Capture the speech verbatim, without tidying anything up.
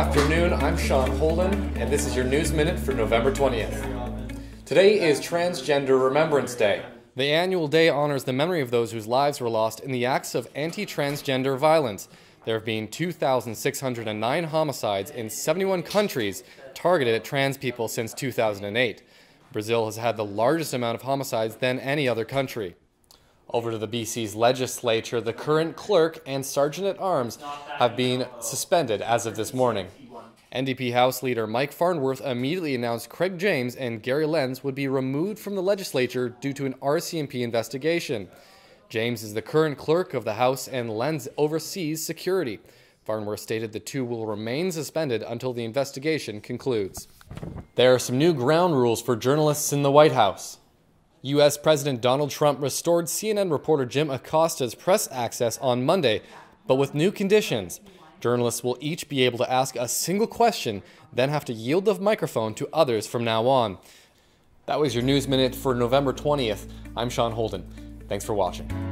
afternoon, I'm Sean Holden, and this is your News Minute for November twentieth. Today is Transgender Remembrance Day. The annual day honors the memory of those whose lives were lost in the acts of anti-transgender violence. There have been two thousand six hundred nine homicides in seventy-one countries targeted at trans people since two thousand eight. Brazil has had the largest amount of homicides than any other country. Over to the B C's legislature, the current clerk and sergeant-at-arms have been suspended as of this morning. N D P House Leader Mike Farnworth immediately announced Craig James and Gary Lenz would be removed from the legislature due to an R C M P investigation. James is the current clerk of the House and Lenz oversees security. Farnworth stated the two will remain suspended until the investigation concludes. There are some new ground rules for journalists in the White House. U S President Donald Trump restored C N N reporter Jim Acosta's press access on Monday, but with new conditions. Journalists will each be able to ask a single question, then have to yield the microphone to others from now on. That was your News Minute for November twentieth. I'm Sean Holden. Thanks for watching.